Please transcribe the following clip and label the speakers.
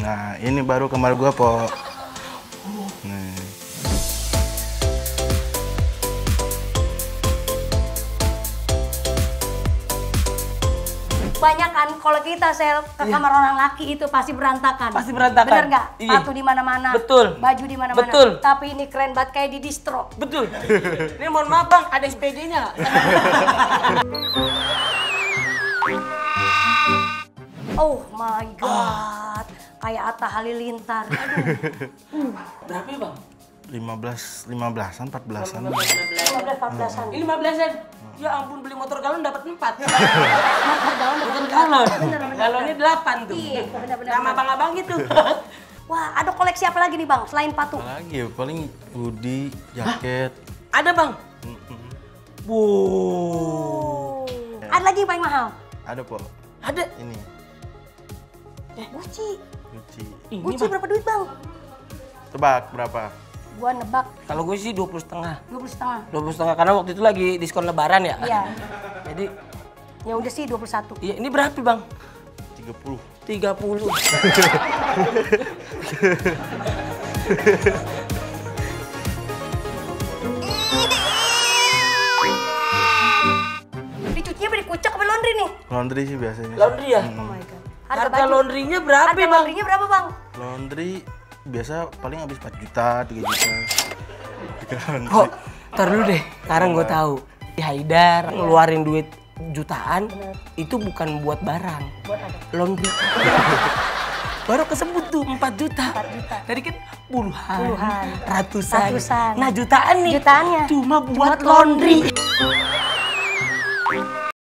Speaker 1: Nah, ini baru kamar gua, Po. Nih.
Speaker 2: Banyak kan kalau kita sel ke kamar orang laki itu pasti berantakan.
Speaker 3: Pasti berantakan.
Speaker 2: Bener nggak?
Speaker 3: Iya.
Speaker 2: Sepatu di mana-mana.
Speaker 3: Betul.
Speaker 2: Baju di mana-mana.
Speaker 3: Betul.
Speaker 2: Tapi ini keren banget kayak di distro.
Speaker 3: Betul. Ini mohon maaf bang, ada SPD-nya nggak?
Speaker 2: Oh my god. Kayak Atta Halilintar. Aduh.
Speaker 3: Berapa ya bang?
Speaker 1: 15-an, 14-an.
Speaker 2: 15-14an.
Speaker 3: Ini 15-an. Ya ampun, beli motor galon dapat 4.
Speaker 2: Motor galon
Speaker 3: Motor
Speaker 2: dapat
Speaker 3: galon.
Speaker 2: Bener, bener.
Speaker 3: Galonnya 8 tuh.
Speaker 2: Iya, bener-bener.
Speaker 3: Sama abang-abang gitu.
Speaker 2: Wah, ada koleksi apa lagi nih bang selain patu?
Speaker 1: Lagi ya, paling hoodie, jaket.
Speaker 3: Ada bang? Wow.
Speaker 2: Oh. Ada lagi yang paling mahal?
Speaker 1: Ada, Po.
Speaker 3: Ada.
Speaker 1: Ini,
Speaker 2: Gucci.
Speaker 1: Gucci.
Speaker 3: Ini
Speaker 2: Gucci
Speaker 3: bang.
Speaker 2: berapa duit bang?
Speaker 1: Tebak berapa?
Speaker 2: Gua nebak
Speaker 3: Kalau gue sih 20,5.
Speaker 2: 20,5.
Speaker 3: 20,5 karena waktu itu lagi diskon lebaran ya.
Speaker 2: Iya.
Speaker 3: Jadi,
Speaker 2: Ya udah sih 21.
Speaker 3: iya ini berapa bang?
Speaker 1: 30.
Speaker 3: 30.
Speaker 2: Dicucinya beli kucek apa laundry nih?
Speaker 1: Laundry sih biasanya.
Speaker 3: Laundry ya?
Speaker 2: Oh my god.
Speaker 3: Harga laundry-nya berapa
Speaker 2: Harga
Speaker 3: bang?
Speaker 2: laundry-nya berapa bang?
Speaker 1: Laundry biasa paling habis 4 juta, 3 juta. Laundry.
Speaker 3: Kok, ntar dulu deh, sekarang gue tahu. Di Haidar ngeluarin duit jutaan, itu bukan buat barang.
Speaker 2: Buat apa?
Speaker 3: Laundry. Baru kesebut tuh 4 juta.
Speaker 2: 4 juta.
Speaker 3: Tadi kan puluhan,
Speaker 2: Puluhan.
Speaker 3: ratusan.
Speaker 2: Ratusan.
Speaker 3: Nah jutaan nih.
Speaker 2: Jutaannya.
Speaker 3: Cuma buat laundry.